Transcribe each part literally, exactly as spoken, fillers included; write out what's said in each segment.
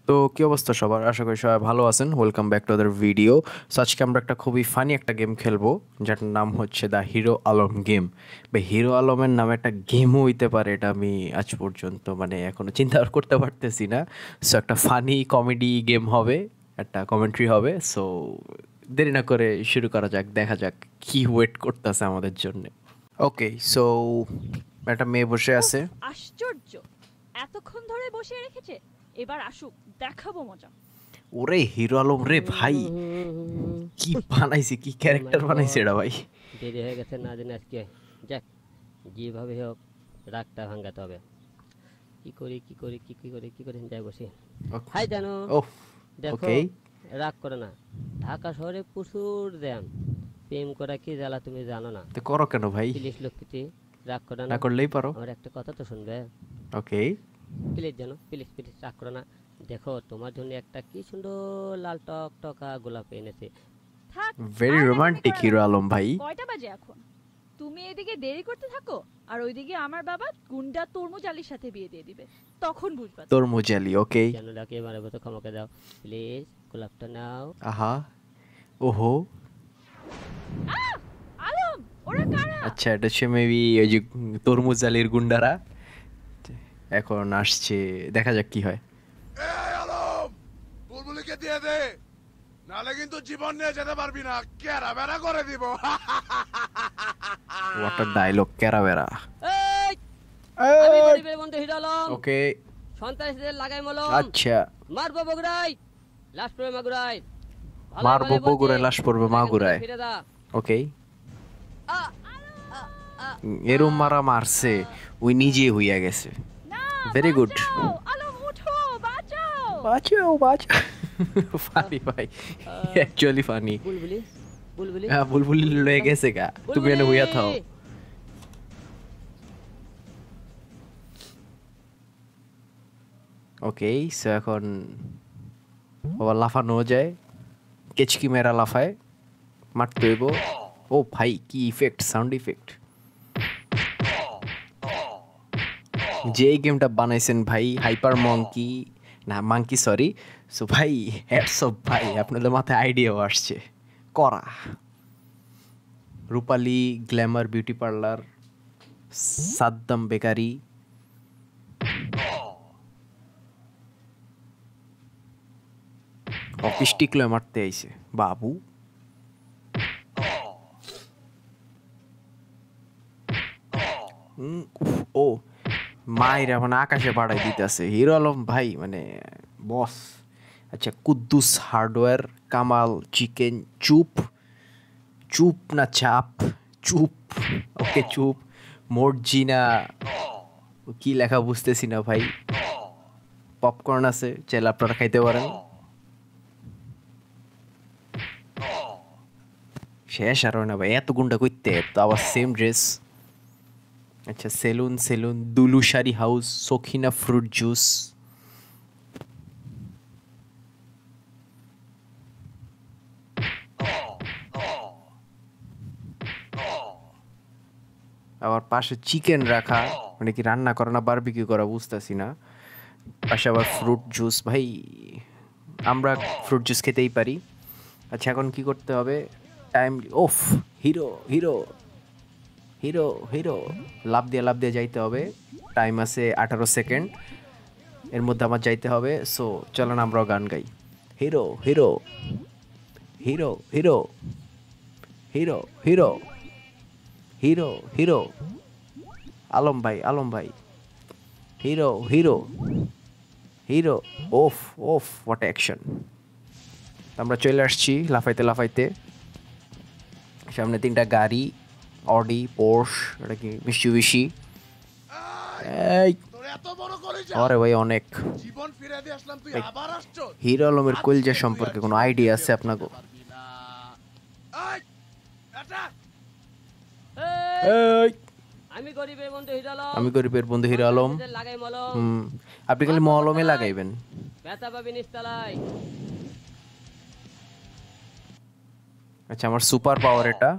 তো কি অবস্থা সবার? আশা করি সবাই ভালো আছেন। Welcome back to other video. So আজকে আমরা একটা খুবই ফানি একটা গেম খেলবো, যেটার নাম হচ্ছে দ্য হিরো আলম গেম। বা হিরো আলমের নামে একটা গেমও হইতে পারে, এটা আমি আজ পর্যন্ত মানে এখনো চিন্তা করতে পারতেছি না। সো একটা ফানি কমেডি গেম হবে, একটা কমেন্ট্রি হবে। সো দেরি না করে শুরু করা যাক, দেখা যাক কি ওয়েট করতেছে আমাদের জন্য। ওকে, সো একটা মেয়ে বসে উফ, আছে। আশ্চর্য! এতক্ষণ ধরে বসে রেখেছে। এবার আসুক, দেখাবো মজা। ওরে হিরো আলম রে ভাই, কি বানাইছে, কি ক্যারেক্টার বানাইছে এটা ভাই। দেরি হয়ে গেছে না জানি আজকে। যাক, যেভাবে হোক রাগটা ভাঙাতে হবে। কি করি কি করি কি কি করি কি করি যাই বসি। হাই জানো, ও দেখো ওকে, রাগ করে না। ঢাকা শহরে প্রচুর জ্যাম। প্রেম করা কি জ্বালা তুমি জানো না। তো করো কেন ভাই? প্লিজ লক্ষ্মীটি, রাগ করে না না। করলেই পারো। আমার একটা কথা তো শুনবে। ওকে, প্লিজ জানো, প্লিজ প্লিজ রাগ করে না। দেখো তোমার জন্য একটা কি সুন্দর লাল টক টকা গোলাপ এনেছে। থাক, ভেরি আর ন্যাকামি রোমান্টিক করা হিরো লাগবে আলম না। ভাই। কয়টা বাজে এখন? তুমি এদিকে দেরি করতে থাকো, আর ওইদিকে আমার বাবা গুন্ডা তরমুজ আলীর সাথে বিয়ে দিয়ে দিবে। তখন বুঝবা। তরমুজ আলী, ওকে। জানো ডাকে এবারে মতো ক্ষমাকে দাও প্লিজ, গোলাপটা নাও। আহা, ওহো, আহ! আলম, ওরা কারা? আচ্ছা এটা হচ্ছে মেবি ওই যে তরমুজ আলীর গুন্ডারা এখন আসছে, দেখা যাক কি হয়। এই আলম, বুলবুলিকে দিয়ে দে, নালে কিন্তু জীবন নিয়ে যেতে পারবি না, কেরা বেড়া করে দিব। ওয়াটার ডায়লগ ক্যারাবেরা। এই, আমি গরিবের বন্ধু হিরো আলম। ওকে, সন্ত্রাসীদের লাগাই মলম। আচ্ছা, মারবো বগুড়াই, লাশ পড়বে মাগুরাই। ভালোই মারবো ভালোই বলছি, বগুড়ায়, লাশ পড়বে এখান থেকে মাগুরায়। ফিরে যা। ওকে, আ, আ, আ, এরম মারা মারছে, ওই নিজে হইয়া গেছে। না, ভেরি গুড। বাঁচাও! আলম উঠো, বাঁচাও! বাঁচাও বাঁচাও। ফানি ভাই, অ্যাকচুয়ালি ফানি। বুলবুলি বুলবুলি হ্যাঁ, বুলবুলি লয়ে গেছে গা, তুমি এনে হইয়া থাও। বুলবুলি। ওকে, সো এখন আবার লাফানো যায়, কেচকি মেরা লাফায়, মারতে হইব। ও ভাই, কি ইফেক্ট, সাউন্ড ইফেক্ট। যে এই গেমটা বানাইছেন ভাই, হাইপার মঙ্কি, না মাঙ্কি সরি। সো ভাই হ্যাটস অফ ভাই, আপনাদের মাথায় আইডিয়াও আসছে করা। Rupali glamour beauty parlour, Saddam bakery. Office টিকলে মারতে আইছে বাবু। উম, উফ, ও মায়ের মানে আকাশে পাড়াই দিতেছে হিরো আলম ভাই, মানে বস। আচ্ছা, কুদ্দুস হার্ডওয়্যার, কামাল চিকেন, চুপ চুপ না চাপ, চুপ, ওকে চুপ, মর্জিনা, কি লেখা বুঝতেছি না ভাই। পপকর্ন আছে, চাইলে আপনারা খাইতে পারেন। শেষ আর হয় না ভাই, এত গুন্ডা কইতে, তো আবার সেম ড্রেস। আচ্ছা, salon salon, Dulu sari house, Sakhina fruit juice. আবার পাশে চিকেন রাখা, মানে কি রান্না করা না বারবিকিউ করা বুঝতেছি না। পাশে আবার ফ্রুট জুস, ভাই আমরা ফ্রুট জুস খেতেই পারি। আচ্ছা, এখন কি করতে হবে? টাইম, ওফ, hero hero hero hero, love দিয়ে লাভ দিয়ে যাইতে হবে। টাইম আছে আঠারো সেকেন্ড, এর মধ্যে আমার যাইতে হবে। সো চলেন আমরাও গান গাই। Hero hero hero hero hero hero hero hero, Alam ভাই আলম ভাই, হিরো হিরো হিরো, ওফ ওফ, হোয়াট অ্যাকশন। আমরা চলে আসছি লাফাইতে লাফাইতে। সামনে তিনটা গাড়ি, অডি, পোর্শ, এটা কি মিশিবিশি। এই তোর এত বড় করে যা, আরে ভাই অনেক। জীবন ফিরে দিয়ে আসলাম, তুই এই, আবার আসছো। হিরো আলমের আজকে কলজা তুই সম্পর্কে আর কোনো জীবন আইডিয়া ফিরে আছে দিয়ে আপনাকে? যেতে পারবি না। এই, এটা এই, এই, আমি গরিবের বন্ধু হিরো আলম। আমি গরিবের বন্ধু হিরো আলম। সন্ত্রাসীদের লাগাই মলম। হুম, আপনি খালি মলমে লাগাইবেন। ব্যথা পাবি নিস্তালায়। আচ্ছা, আমার সুপার পাওয়ার এটা।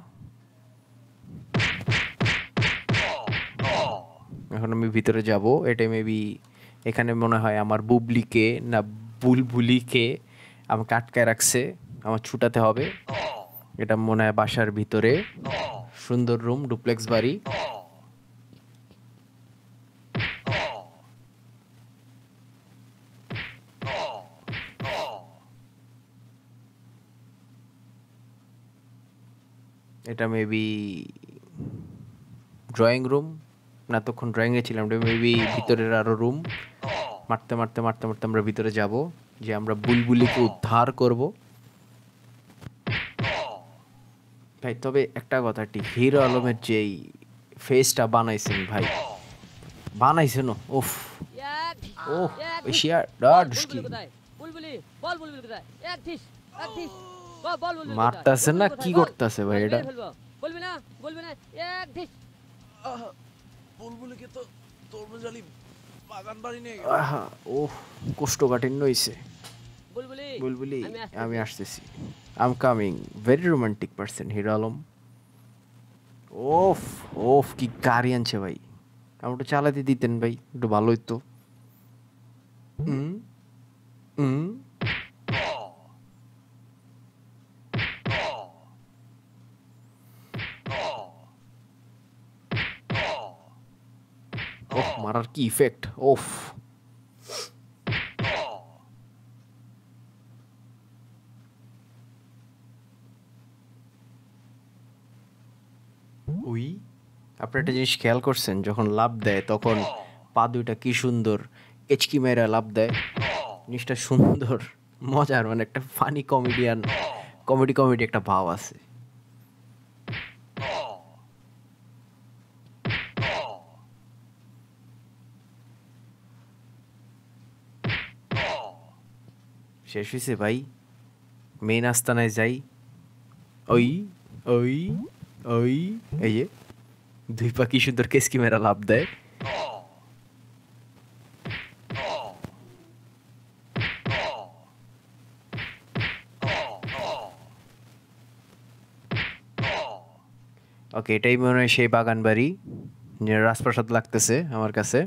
এখন আমি ভিতরে যাব, এটা মেবি এখানে মনে হয় আমার বুবলিকে না বুলবুলিকে আমাকে আটকায় রাখছে, আমার ছুটাতে হবে। এটা মনে হয় বাসার ভিতরে, সুন্দর রুম, ডুপ্লেক্স বাড়ি। এটা মেবি ড্রয়িং রুম, না তখন ড্রয়িং এ ছিলাম, এটা মেবি ভিতরের আরো রুম। মারতে মারতে মারতে মারতে আমরা ভিতরে যাব, যে আমরা বুলবুলিকে উদ্ধার করব। ভাই তবে একটা কথা, ঠিক হিরো আলমের যেই ফেসটা বানাইছেন ভাই, বানাইছেন ওফ এক ওহ এক এশিয়া বল, ডট বুলবুলি কোথায়? বুলবুলি বল, বুলবুলি কোথায়? এক ধিস এক ধিস বল, বল বুলবুলি কোথায়? মারতাছে না, বুলবুলি কি কোথায়? বল। করতাছে ভাই আমি এটা? মেরে ফেলবো। বলবি না, বলবি না, এক ধিস। আহা, বুলবুলিকে তো তরমুজ আলী বাগান বাড়ি নিয়ে গেল। আহা ওহ কোষ্ঠকাঠিন্য হইছে। বুলবুলি বুলবুলি আমি আসতেছি। আমি আসতেছি, I am coming. Very romantic person Hero Alam. ওফ ওফ কি গাড়ি আনছে ভাই, আমার একটু চালাতে দিতেন ভাই, একটু ভালো হইতো। হুম হুম ওহ মারার কি ইফেক্ট, ওফ। উই আপনি একটা জিনিস খেয়াল করছেন, যখন লাভ দেয় তখন পা দুইটা কি সুন্দর এচকি মেয়েরা লাভ দেয়, জিনিসটা সুন্দর মজার, মানে একটা ফানি কমেডিয়ান কমেডি কমেডি একটা ভাব আছে। শেষ হয়েছে ভাই, মেইন আস্তানায় যাই। ওই ওই ওই এই যে দুই পা কি সুন্দর কেসকি মেরা লাভ দেয়। ওকে, এটাই মনে হয় সেই বাগান বাড়ি, যে রাজপ্রাসাদ লাগতেছে আমার কাছে।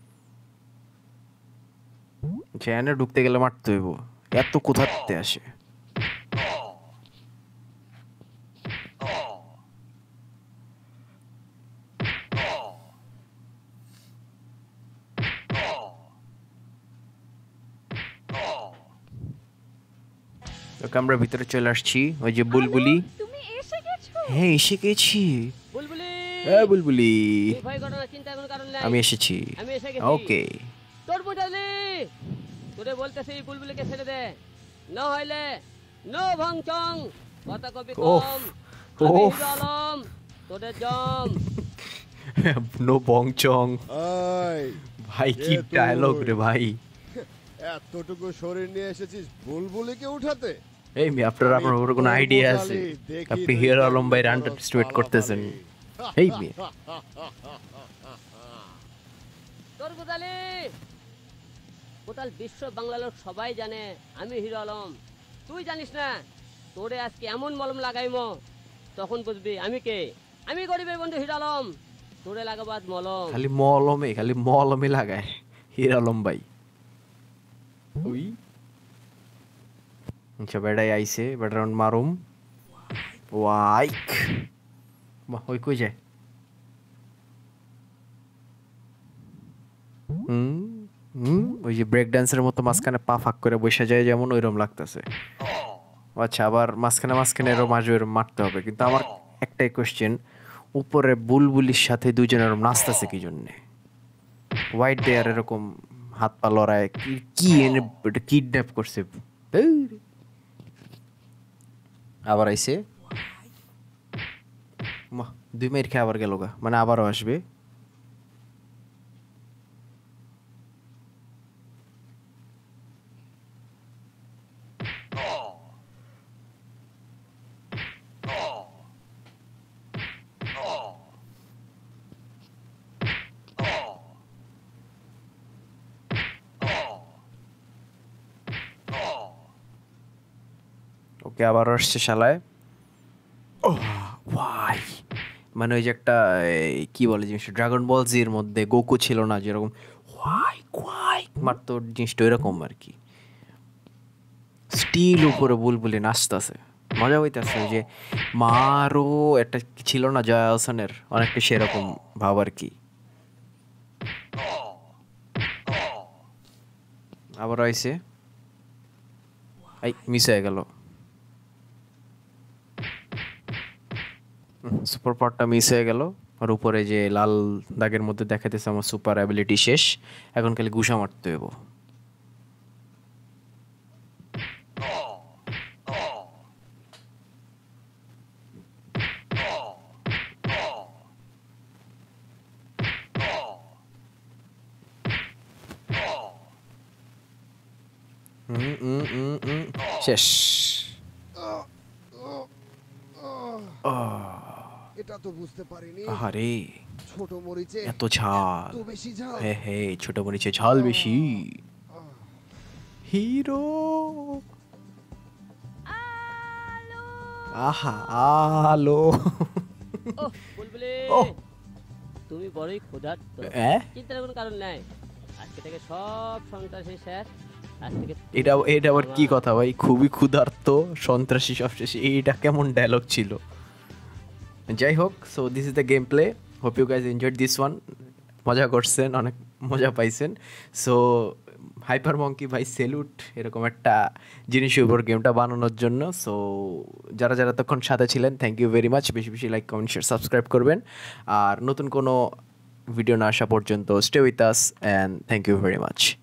চ্যানে ঢুকতে গেলে মারতে হইব, এত কোথাতে আসে। ওকে আমরা ভিতরে চলে আসছি, ওই যে বুলবুলি। আলো, তুমি এসে গেছো? হ্যাঁ এসে গেছি। বুলবুলি হ্যাঁ বুলবুলি তুই ভয় করো না, চিন্তার কোনো কারণ নাই। আমি এসেছি। আমি এসে গেছি। ওকে তরমুজ আলী তোরে বলতেছি বুলবুলিকে ছেড়ে দে, না হইলে নো ভংচং কথা কবি ওফ, কম। আমি ওফ। হিরো আলম তোদের জম। নো বং চং। আই ভাই কি এ তুই। ডায়লগ রে ভাই। এতটুকু শরীর নিয়ে এসেছিস বুলবুলিকে উঠাতে? এই মি আপনার আপনার ওর কোনো আইডিয়া আছে? আপনি হিরো আলম ভাই আন্ডার এস্টিমেট করতেছেন। এই মি তরমুজ আলী টোটাল বিশ্ব বাংলা লোক সবাই জানে আমি হিরো আলম, তুই জানিস না? তোরে আজকে এমন মলম লাগাইমো তখন বুঝবি আমি কে। আমি গরিবের বন্ধু হিরো আলম, তোরে লাগাবাদ মলম। খালি মলমে খালি মলমে লাগায় হিরো আলম ভাই। ওই আচ্ছা বেড়াই আইছে, বেড়ার মারুম। ওয়াইক বাহ, ওই কই যায়? হুম হুম ওই যে ব্রেক ডান্সের মতো মাঝখানে পা ফাঁক করে বসে যায় যেমন, ওইরকম লাগতেছে। আচ্ছা আবার মাঝখানে মাঝখানে এরকম আসবে, এরকম মারতে হবে। কিন্তু আমার একটাই কোশ্চেন, উপরে বুলবুলির সাথে দুজনের এরকম নাচতেছে কি জন্যে? হোয়াইট দেয়ার এরকম হাত পা লড়ায় কি কি এনে এটা কিডন্যাপ করছে? ধুর। আবার আইছে, বাহ, দুই মাইর খেয়ে আবার গেল গা, মানে আবারও আসবে। ওকে আবার আসছে শালায়। ওয়াই মানে ওই যে একটা এই, কি বলে জিনিসটা, ড্রাগন বল জির মধ্যে গোকু ছিল না, যেরকম ওয়াই কোয়াই মারতো, জিনিসটা ওইরকম আর কি। স্টিল উপরে বুলবুলি নাচতেছে, মজা হইতেছে। ওই যে মারও একটা ছিল না জয়া হোসেনের, অনেকটা সেরকম ভাব আর কি। আবার আইছে, এই মিস হয়ে গেল, সুপার পাওয়ারটা মিস হয়ে গেল। আর উপরে যে লাল দাগের মধ্যে দেখাইতেছে আমার সুপার অ্যাবিলিটি শেষ, এখন খালি ঘুষা মারতে হইব। উম, উম, উম, উম, শেষ। এটা তো বুঝতে পারিনি আহারে ছোট মরিচে এত ঝাল, এত বেশি ঝাল। হে হে ছোট মরিচে ঝাল বেশি। হিরো, আলো আহা আলো। ও বুলবুলি, ওহ। তুমি বড়ই ক্ষুধার্ত। অ্যাঁ? চিন্তার কোনো কারণ নাই, আজকে থেকে সব সন্ত্রাসী শেষ। আজ থেকে এটা এটা আবার কি কথা ভাই? খুবই ক্ষুধার্ত, সন্ত্রাসী সবশেষে, এইটা কেমন ডায়লগ ছিল? যাই হোক, so this is the game play. Hope you guys enjoyed this one. মজা করছেন, অনেক মজা পাইছেন। সো হাইপার মঙ্কি ভাই সেলুট এরকম একটা জিনিসের উপর গেমটা বানানোর জন্য। সো যারা যারা তখন সাথে ছিলেন, থ্যাংক ইউ ভেরি মাচ। বেশি বেশি লাইক, কমেন্ট, শেয়ার, সাবস্ক্রাইব করবেন। আর নতুন কোনো ভিডিও না আসা পর্যন্ত stay with us and thank you very much.